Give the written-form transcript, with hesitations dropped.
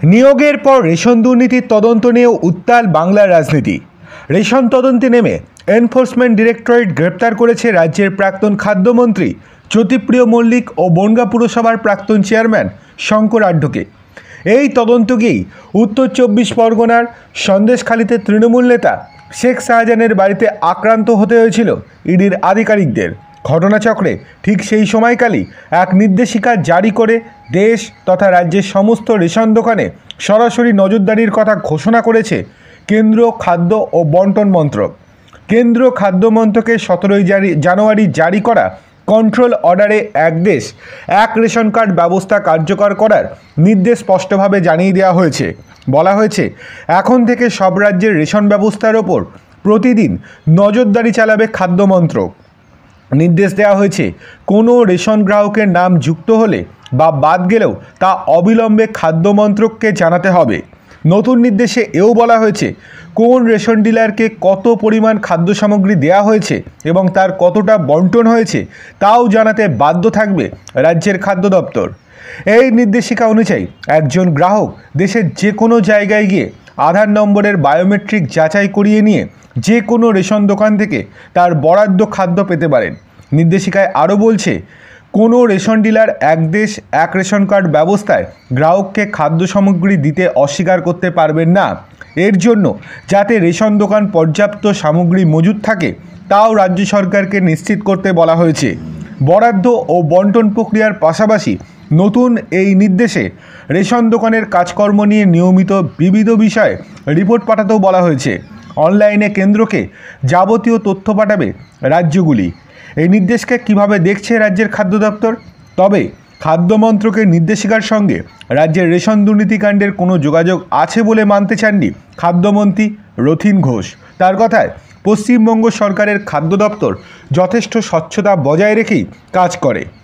নিয়োগের পর রেশন দুর্নীতির তদন্ত নিয়েও উত্তাল বাংলার রাজনীতি। রেশন তদন্তে নেমে এনফোর্সমেন্ট ডিরেক্টরেট গ্রেপ্তার করেছে রাজ্যের প্রাক্তন খাদ্যমন্ত্রী জ্যোতিপ্রিয় মল্লিক ও বনগাঁ পুরসভার প্রাক্তন চেয়ারম্যান শঙ্কর আঢ্যকে। এই তদন্তকেই উত্তর ২৪ পরগনার সন্দেশখালীতে তৃণমূল নেতা শেখ শাহজাহানের বাড়িতে আক্রান্ত হতে হয়েছিল ইডির আধিকারিকদের। ঘটনাচক্রে ঠিক সেই সময়কালই এক নির্দেশিকা জারি করে দেশ তথা রাজ্যের সমস্ত রেশন দোকানে সরাসরি নজরদারির কথা ঘোষণা করেছে কেন্দ্রীয় খাদ্য ও বন্টন মন্ত্রক। কেন্দ্রীয় খাদ্য মন্ত্রকের ১৭ জানুয়ারি জারি করা কন্ট্রোল অর্ডারে এক দেশ এক রেশন কার্ড ব্যবস্থা কার্যকর করার নির্দেশ স্পষ্টভাবে জানিয়ে দেওয়া হয়েছে। বলা হয়েছে, এখন থেকে সব রাজ্যের রেশন ব্যবস্থার ওপর প্রতিদিন নজরদারি চালাবে খাদ্য মন্ত্রক। নির্দেশ দেওয়া হয়েছে, কোনো রেশন গ্রাহকের নাম যুক্ত হলে বা বাদ গেলেও তা অবিলম্বে খাদ্য মন্ত্রককে জানাতে হবে। নতুন নির্দেশে এও বলা হয়েছে, কোন রেশন ডিলারকে কত পরিমাণ খাদ্য সামগ্রী দেওয়া হয়েছে এবং তার কতটা বন্টন হয়েছে তাও জানাতে বাধ্য থাকবে রাজ্যের খাদ্য দপ্তর। এই নির্দেশিকা অনুযায়ী একজন গ্রাহক দেশের যে কোনো জায়গায় গিয়ে আধার নম্বরের বায়োমেট্রিক যাচাই করিয়ে নিয়ে যে কোনো রেশন দোকান থেকে তার বরাদ্দ খাদ্য পেতে পারেন। নির্দেশিকায় আরও বলছে, কোনো রেশন ডিলার এক দেশ এক রেশন কার্ড ব্যবস্থায় গ্রাহককে খাদ্য সামগ্রী দিতে অস্বীকার করতে পারবেন না। এর জন্য যাতে রেশন দোকান পর্যাপ্ত সামগ্রী মজুদ থাকে তাও রাজ্য সরকারকে নিশ্চিত করতে বলা হয়েছে। বরাদ্দ ও বন্টন প্রক্রিয়ার পাশাপাশি নতুন এই নির্দেশে রেশন দোকানের কাজকর্ম নিয়ে নিয়মিত বিবিধ বিষয়ে রিপোর্ট পাঠাতেও বলা হয়েছে। অনলাইনে কেন্দ্রকে যাবতীয় তথ্য পাঠাবে রাজ্যগুলি। এই নির্দেশকে কিভাবে দেখছে রাজ্যের খাদ্য দপ্তর? তবে খাদ্য মন্ত্রকের নির্দেশিকার সঙ্গে রাজ্যের রেশন দুর্নীতিকাণ্ডের কোনো যোগাযোগ আছে বলে মানতে চাননি খাদ্যমন্ত্রী রথীন ঘোষ। তার কথায়, পশ্চিমবঙ্গ সরকারের খাদ্য দপ্তর যথেষ্ট স্বচ্ছতা বজায় রেখেই কাজ করে।